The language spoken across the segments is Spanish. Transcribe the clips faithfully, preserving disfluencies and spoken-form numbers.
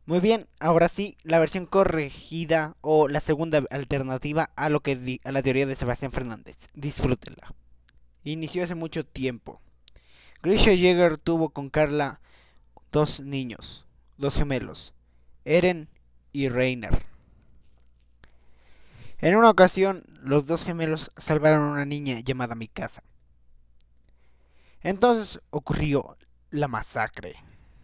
Muy bien, ahora sí, la versión corregida o la segunda alternativa a lo que di- a la teoría de Sebastián Fernández. Disfrútenla. Inició hace mucho tiempo. Grisha Jäger tuvo con Carla dos niños, dos gemelos, Eren y Reiner. En una ocasión, los dos gemelos salvaron a una niña llamada Mikasa. Entonces ocurrió la masacre.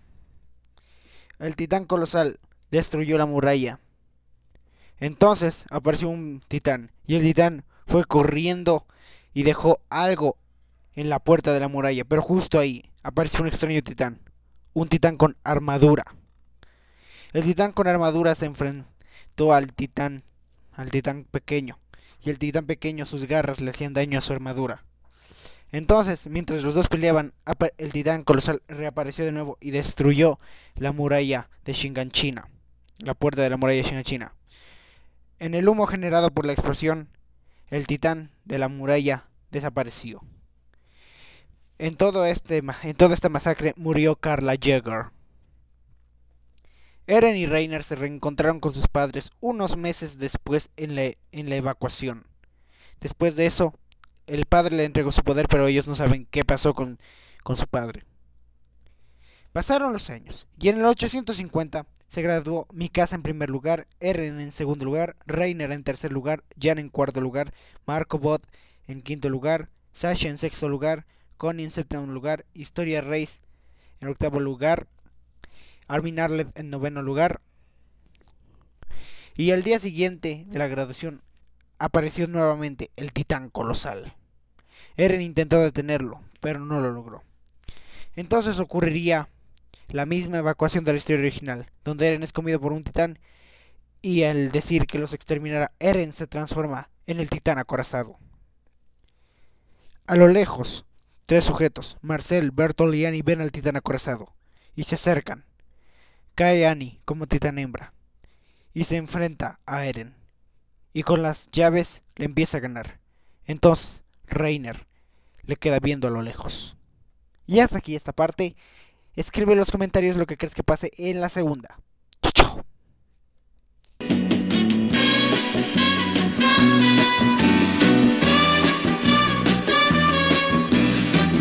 El titán colosal destruyó la muralla. Entonces apareció un titán y el titán fue corriendo y dejó algo en la puerta de la muralla, pero justo ahí apareció un extraño titán, un titán con armadura. El titán con armadura se enfrentó al titán, al titán pequeño, y el titán pequeño sus garras le hacían daño a su armadura. Entonces, mientras los dos peleaban, el titán colosal reapareció de nuevo y destruyó la muralla de Shinganshina, la puerta de la muralla de Shinganshina. En el humo generado por la explosión, el titán de la muralla desapareció. En, todo este, en toda esta masacre murió Carla Jäger. Eren y Reiner se reencontraron con sus padres unos meses después en la, en la evacuación. Después de eso, el padre le entregó su poder, pero ellos no saben qué pasó con, con su padre. Pasaron los años, y en el ochocientos cincuenta se graduó Mikasa en primer lugar, Eren en segundo lugar, Reiner en tercer lugar, Jan en cuarto lugar, Marco Bot en quinto lugar, Sasha en sexto lugar, Connie en séptimo lugar, Historia Reis en octavo lugar, Armin Arlet en noveno lugar. Y al día siguiente de la graduación apareció nuevamente el titán colosal. Eren intentó detenerlo, pero no lo logró. Entonces ocurriría la misma evacuación de la historia original, donde Eren es comido por un titán y al decir que los exterminará, Eren se transforma en el titán acorazado. A lo lejos, tres sujetos, Marcel, Bertolt y Annie, ven al titán acorazado y se acercan. Cae Annie como titán hembra y se enfrenta a Eren y con las llaves le empieza a ganar. Entonces Reiner le queda viendo a lo lejos. Y hasta aquí esta parte. Escribe en los comentarios lo que crees que pase en la segunda. Chau, chau.